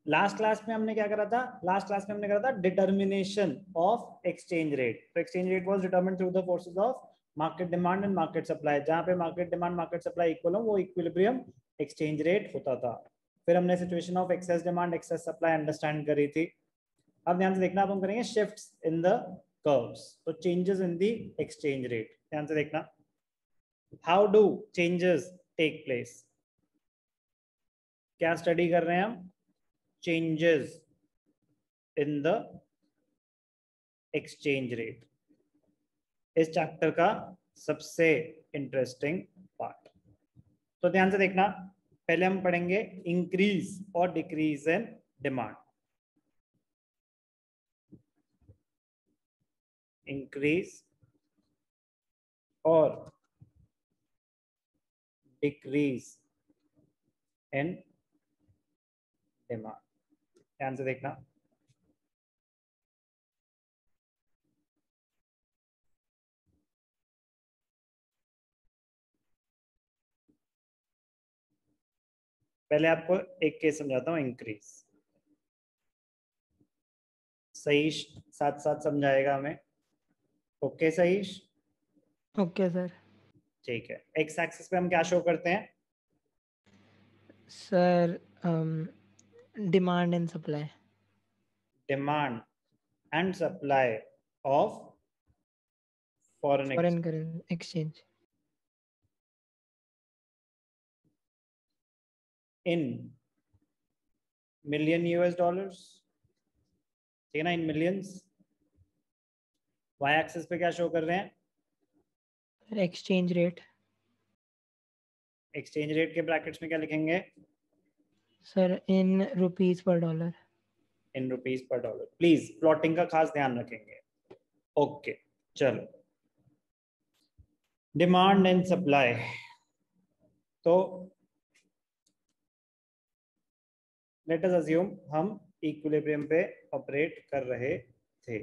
Last class में हमने क्या करा था? लास्ट क्लास में हमने करा था डिटर्मिनेशन ऑफ एक्सचेंज रेट. तो exchange rate was determined through the forces of market demand and market supply. जहां पे market demand market supply equal हो वो इक्विलिब्रियम एक्सचेंज रेट होता था. फिर हमने situation of excess demand excess supply understand करी थी. अब ध्यान से देखना, अब हम करेंगे शिफ्ट्स इन द कर्व्स. तो changes in the exchange rate, ध्यान से देखना. How do changes take place? क्या स्टडी कर रहे हैं हम? Changes in the exchange rate. इस चैप्टर का सबसे इंटरेस्टिंग पार्ट. तो ध्यान से देखना, पहले हम पढ़ेंगे इंक्रीज और डिक्रीज इन डिमांड. इंक्रीज और डिक्रीज इन डिमांड. ध्यान से देखना. पहले आपको एक केस समझाता हूं. इंक्रीज सहीश साथ साथ समझाएगा हमें. ओके सहीश? Okay sir. ठीक है. एक्स एक्सिस पे हम क्या शो करते हैं? Sir demand and supply. Demand and supply of foreign foreign currency exchange. In million US dollars. ठीक है ना, इन मिलियंस. वाई एक्सिस पे क्या शो कर रहे हैं? Exchange rate. एक्सचेंज रेट के ब्रैकेट्स में क्या लिखेंगे? Sir in rupees per dollar. In rupees per dollar. Please plotting का खास ध्यान रखेंगे. ओके चलो. Demand and supply. तो लेट अस अज्यूम हम इक्विलिब्रियम पे ऑपरेट कर रहे थे.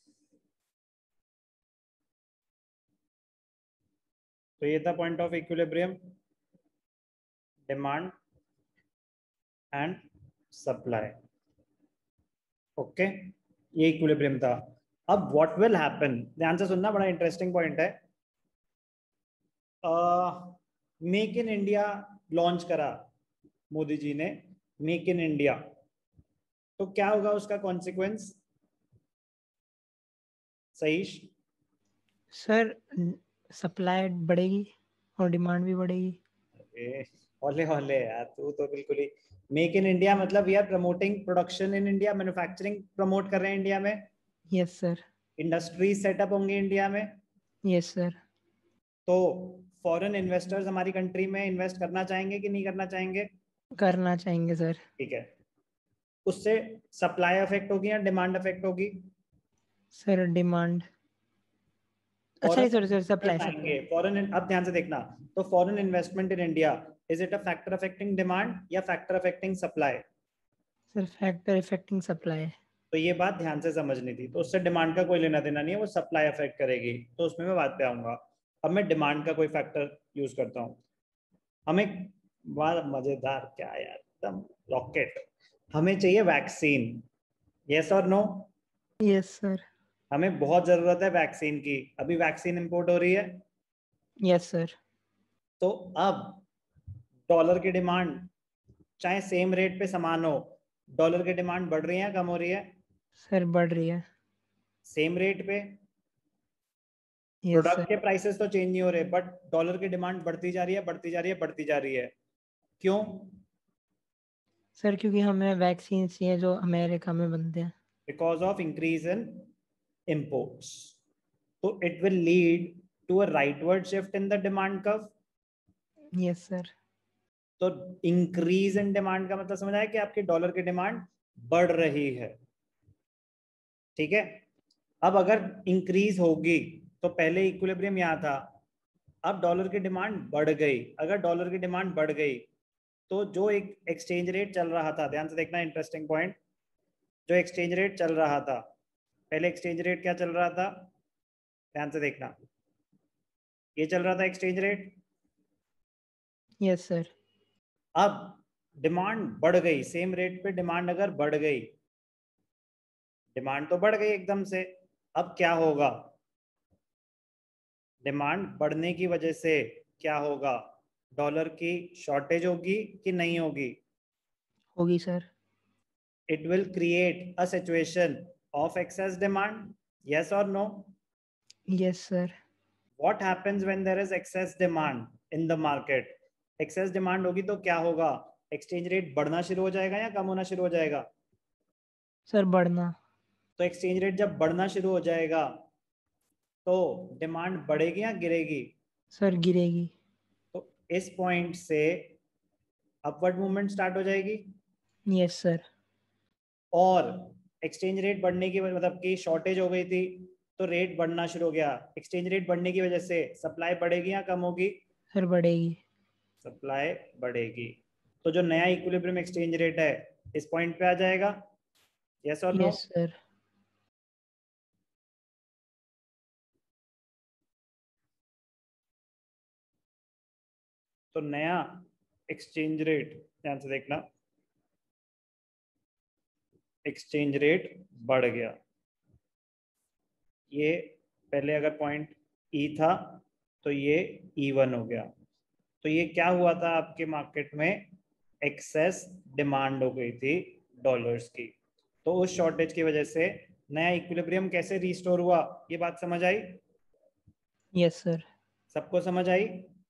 तो ये था point of equilibrium, demand and supply. Okay, ये इक्विलिब्रियम था. अब व्हाट विल हैपन, ध्यान से सुनना, बड़ा इंटरेस्टिंग पॉइंट है. मेक इन इंडिया लॉन्च करा मोदी जी ने. Make in India. तो क्या होगा उसका कॉन्सिक्वेंस सहीश? सर सप्लाई बढ़ेगी और डिमांड भी बढ़ेगी. होले होले यार, तू तो बिल्कुल ही. मेक इन इंडिया मतलब we are promoting production in India, manufacturing promote कर रहे हैं इंडिया में. Yes sir. इंडस्ट्रीज सेटअप होंगे इंडिया में. Yes sir. तो फॉरेन इन्वेस्टर्स हमारी कंट्री में इन्वेस्ट करना चाहेंगे कि नहीं करना चाहेंगे? करना चाहेंगे सर. ठीक है. उससे सप्लाई अफेक्ट होगी या डिमांड अफेक्ट होगी? Sir demand. अच्छा sir sir supply supply. Foreign, अब ध्यान से देखना. तो foreign investment in India, is it a factor affecting demand या factor affecting supply? Sir factor affecting supply. तो ये बात ध्यान से समझनी थी. तो उससे डिमांड का कोई लेना देना नहीं है, वो सप्लाई अफेक्ट करेगी. तो उसमें मैं बात पे आऊंगा. अब मैं डिमांड का कोई फैक्टर यूज करता हूँ. हमें बड़ा मजेदार, क्या यार, एकदम रॉकेट. हमें चाहिए वैक्सीन. यस और नो? Yes sir. हमें बहुत जरूरत है वैक्सीन की. अभी वैक्सीन इंपोर्ट हो रही है. Yes sir. तो अब डॉलर की डिमांड चाहे सेम रेट पे समान हो, डॉलर की डिमांड बढ़ रही है कम हो रही है? सर बढ़ रही है. सेम रेट पे. Yes product sir. के प्राइसेस तो चेंज नहीं हो रहे, बट डॉलर की डिमांड बढ़ती जा रही है बढ़ती जा रही है बढ़ती जा रही है. क्यों? सर क्योंकि हमें वैक्सीन चाहिए जो अमेरिका में बनते हैं. Because of increase in imports. तो it will lead to a rightward shift in the demand curve. Yes sir. तो इंक्रीज इन डिमांड का मतलब समझ आया कि आपकी डॉलर की डिमांड बढ़ रही है. ठीक है. अब अगर इंक्रीज होगी तो पहले इक्विलिब्रियम यहां था, अब डॉलर की डिमांड बढ़ गई. अगर डॉलर की डिमांड बढ़ गई तो जो एक एक्सचेंज रेट चल रहा था, ध्यान से देखना इंटरेस्टिंग पॉइंट, जो एक्सचेंज रेट चल रहा था, पहले एक्सचेंज रेट क्या चल रहा था? ध्यान से देखना, ये चल रहा था एक्सचेंज रेट. Yes sir. अब डिमांड बढ़ गई, सेम रेट पे डिमांड अगर बढ़ गई, डिमांड तो बढ़ गई एकदम से, अब क्या होगा? डिमांड बढ़ने की वजह से क्या होगा? डॉलर की शॉर्टेज होगी कि नहीं होगी? होगी sir. It will create a situation of excess demand, yes or no? Yes sir. What happens when there is excess demand in the market? Excess demand होगी तो क्या होगा? एक्सचेंज रेट बढ़ना शुरू हो जाएगा या कम होना शुरू हो जाएगा? सर बढ़ना। तो एक्सचेंज रेट जब बढ़ना शुरू हो जाएगा तो डिमांड बढ़ेगी या गिरेगी? सर गिरेगी। तो इस पॉइंट से अपवर्ड मूवमेंट स्टार्ट हो जाएगी यस सर। और एक्सचेंज रेट बढ़ने की मतलब कि शॉर्टेज हो गई थी तो रेट बढ़ना शुरू हो गया। एक्सचेंज रेट बढ़ने की वजह से सप्लाई बढ़ेगी या कम होगी? सर बढ़ेगी। सप्लाई बढ़ेगी। तो जो नया इक्विलिब्रियम एक्सचेंज रेट है इस पॉइंट पे आ जाएगा, यस और नो? Yes sir. तो नया एक्सचेंज रेट, ध्यान से देखना, एक्सचेंज रेट बढ़ गया। ये पहले अगर पॉइंट ई था तो ये E1 हो गया। तो ये क्या हुआ था आपके मार्केट में? एक्सेस डिमांड हो गई थी डॉलर्स की। तो उस शॉर्टेज की वजह से नया इक्विलिब्रियम कैसे रिस्टोर हुआ, ये बात समझ आई? Yes sir. सबको समझ आई?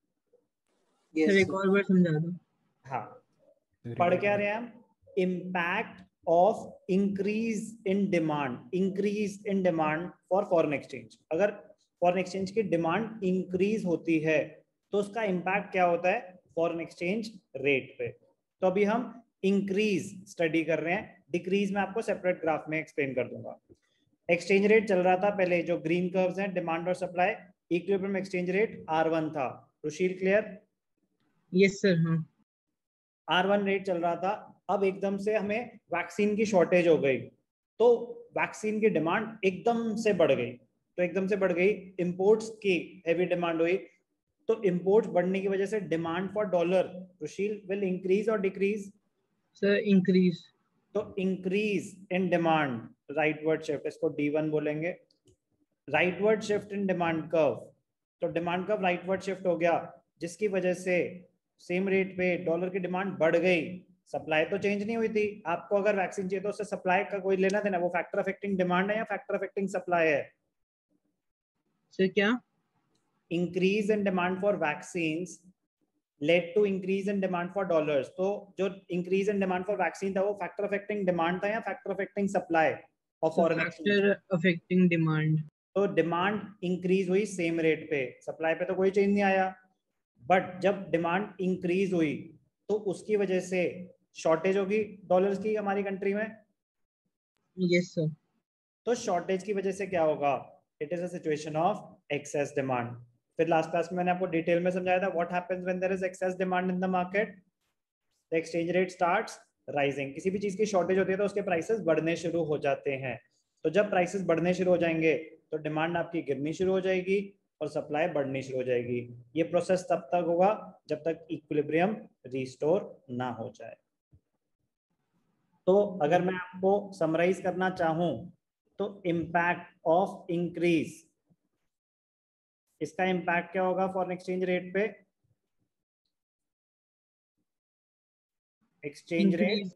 सर एक और बार समझा दो। हाँ, पढ़ क्या रहे हैं हम? Impact of increase in demand, increase in demand for foreign exchange. अगर फॉरेन एक्सचेंज की डिमांड इंक्रीज होती है तो उसका इम्पैक्ट क्या होता है फॉरेन एक्सचेंज रेट पे। तो अभी हम इंक्रीज स्टडी कर रहे हैं, डिक्रीज में आपको सेपरेट ग्राफ में एक्सप्लेन कर दूंगा। एक्सचेंज रेट चल रहा था पहले, जो ग्रीन कर्व्स हैं, डिमांड और supply, equilibrium exchange rate R1 था। रुशील क्लियर? Yes sir. हाँ R1 रेट चल रहा था। अब एकदम से हमें वैक्सीन की शॉर्टेज हो गई तो वैक्सीन की डिमांड एकदम से बढ़ गई। तो एकदम से बढ़ गई, इंपोर्ट्स की हैवी डिमांड हुई। तो इंपोर्ट्स बढ़ने की वजह से demand for dollar, Rushil, will increase और डिक्रीज? Sir increase. तो increase in demand, rightward shift, इसको D1 बोलेंगे। Rightward shift in demand curve, तो डिमांड कर्व राइटवर्ड शिफ्ट हो गया जिसकी वजह से सेम रेट पे डॉलर की डिमांड बढ़ गई, सप्लाई तो चेंज नहीं हुई थी। आपको अगर वैक्सीन चाहिए तो उससे सप्लाई का कोई लेना देना? वो फैक्टर अफेक्टिंग डिमांड है या फैक्टर अफेक्टिंग सप्लाई है? सर क्या? Increase in demand for vaccine led to increase in demand for dollars. तो जो increase in demand for vaccine था वो फैक्टर अफेक्टिंग डिमांड था या factor affecting supply of foreign exchange? Factor affecting demand. तो demand increase हुई same rate पे, supply पे तो कोई चेंज नहीं आया। बट जब डिमांड इंक्रीज हुई तो उसकी वजह से शॉर्टेज होगी डॉलर्स की हमारी कंट्री में। Yes sir. तो शॉर्टेज की वजह से क्या होगा? It is a situation of excess demand. फिर लास्ट क्लास में मैंने आपको डिटेल में समझाया था what happens when there is excess demand in the market. The exchange rate starts rising. किसी भी चीज की शॉर्टेज होती है तो उसके प्राइसेस बढ़ने शुरू हो जाते हैं। तो जब प्राइसेस बढ़ने शुरू हो जाएंगे तो डिमांड आपकी गिरनी शुरू हो जाएगी और सप्लाई बढ़नी शुरू हो जाएगी। ये प्रोसेस तब तक होगा जब तक इक्विलिब्रियम रिस्टोर ना हो जाए। तो अगर मैं आपको समराइज करना चाहूं तो इम्पैक्ट ऑफ इंक्रीज, इसका इम्पैक्ट क्या होगा फॉरेन एक्सचेंज रेट पे? Exchange rate, increase.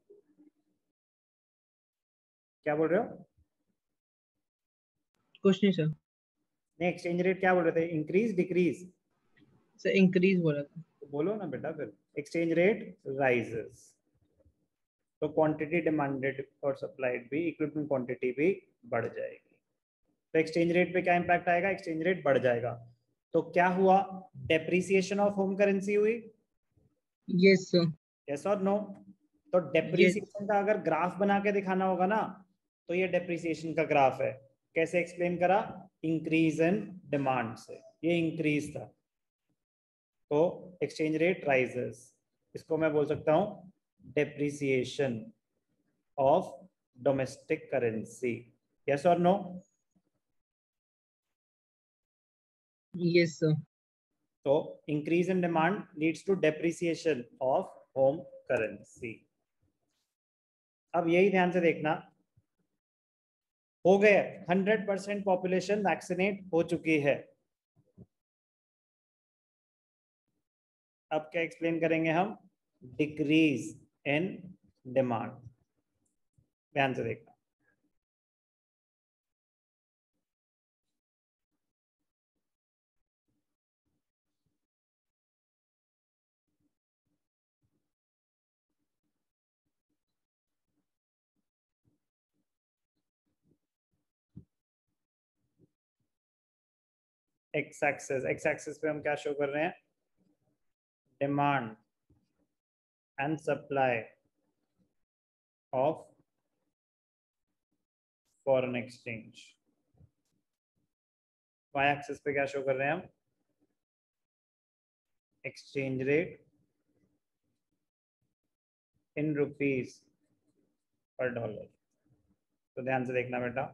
क्या बोल रहे हो? कुछ नहीं सर। नहीं, एक्सचेंज रेट क्या बोल रहे थे? Increase decrease? सर इंक्रीज बोला था। तो बोलो ना बेटा फिर। एक्सचेंज रेट राइजेस तो क्वांटिटी डिमांडेड और सप्लाइड भी, इक्विपमेंट क्वांटिटी भी बढ़ जाएगी। तो एक्सचेंज रेट पे क्या इंपैक्ट आएगा? एक्सचेंज रेट बढ़ जाएगा। तो क्या हुआ? डेप्रिसिएशन ऑफ होम करेंसी हुई, यस सर। यस और नो? तो डेप्रिसिएशन का अगर ग्राफ बना के दिखाना होगा ना तो ये डेप्रिसिएशन का ग्राफ है। कैसे एक्सप्लेन करा? इंक्रीज इन डिमांड से, ये इंक्रीज था तो एक्सचेंज रेट राइजेस। इसको मैं बोल सकता हूं depreciation of domestic currency, yes और नो? Yes sir. तो increase in demand leads to depreciation of home currency. अब यही ध्यान से देखना, हो गए 100% पॉपुलेशन वैक्सीनेट हो चुकी है। अब क्या एक्सप्लेन करेंगे हम? Decrease in demand. ध्यान से देखना, एक्स एक्सेस पे हम क्या शो कर रहे हैं? Demand and supply of foreign exchange. Y axis पे क्या शो कर रहे हैं हम? Exchange rate in rupees per dollar. तो ध्यान से देखना बेटा,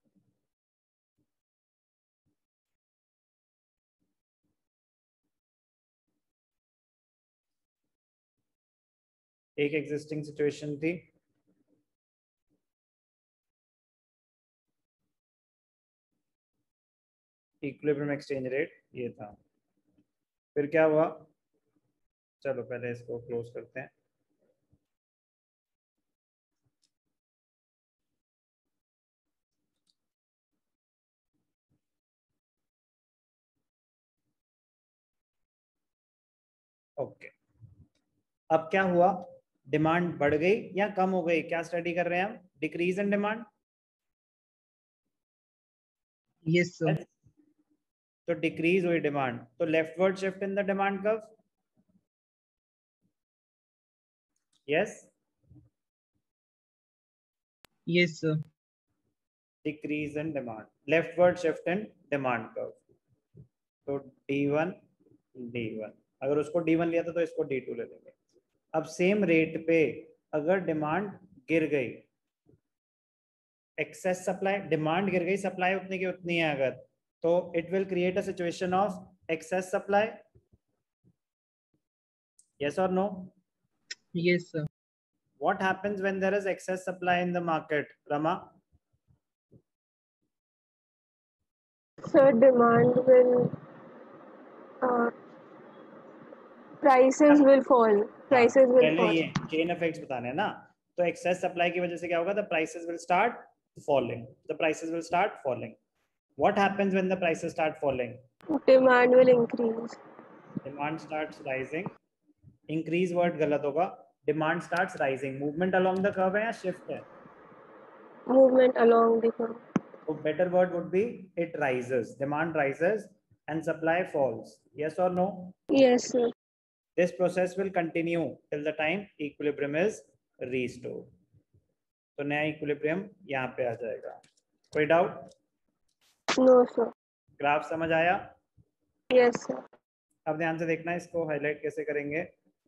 एक एग्जिस्टिंग सिचुएशन थी, इक्विलिब्रियम एक्सचेंज रेट ये था। फिर क्या हुआ? चलो पहले इसको क्लोज करते हैं। ओके, अब क्या हुआ? डिमांड बढ़ गई या कम हो गई? क्या स्टडी कर रहे हैं हम? Decrease in demand. Yes, sir. तो डिक्रीज हुई डिमांड, तो leftward shift in the demand curve. Yes, Yes, sir. Decrease in demand, leftward shift in demand curve. तो D1 D1, अगर उसको D1 लिया था तो इसको D2 ले लेंगे। अब सेम रेट पे अगर डिमांड गिर गई, एक्सेस सप्लाई, डिमांड गिर गई, सप्लाई उतनी की उतनी है अगर, तो it will create a situation of excess supply. Yes और no? Yes, sir. What happens when there is excess supply in the market, Rama? So demand will, uh, prices will fall. Prices will पहले fall. ये chain effects बताने हैं ना। तो excess supply की वजह से क्या होगा? The prices will start falling, the prices will start falling. What happens when the prices start falling? Demand will increase. Demand starts rising. Increase word गलत होगा, demand starts rising. Movement along the curve है या shift है? Movement along the curve. So better word would be it rises, demand rises and supply falls. Yes or no? Yes, sir. This process will continue till the time equilibrium is restored. तो नया equilibrium यहाँ पे आ जाएगा। कोई doubt? No, sir. Graph समझ आया? Yes, sir. अब ध्यान से देखना, इसको हाईलाइट कैसे करेंगे।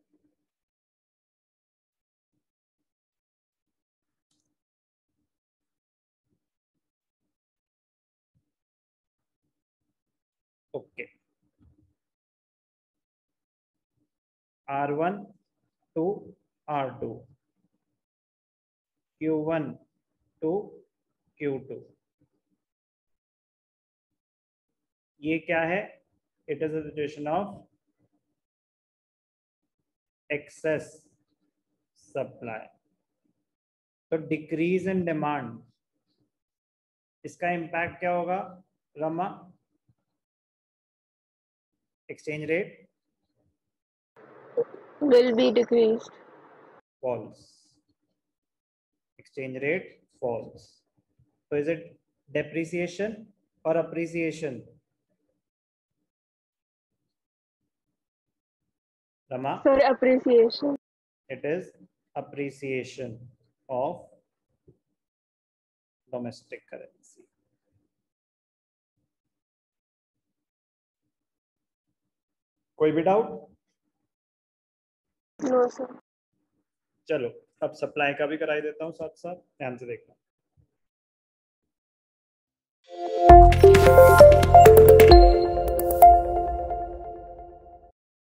Okay, R1 to R2, Q1 to Q2, ये क्या है? It is a situation of excess supply. तो डिक्रीज इन डिमांड, इसका इम्पैक्ट क्या होगा Rama? Exchange rate Will be decreased. Falls, exchange rate falls. तो इज इट डेप्रिसिएशन और appreciation? Rama? Sir, appreciation. It is appreciation of domestic currency. कोई भी doubt? No, sir. चलो अब सप्लाई का भी कराई देता हूँ साथ साथ, ध्यान से देखना।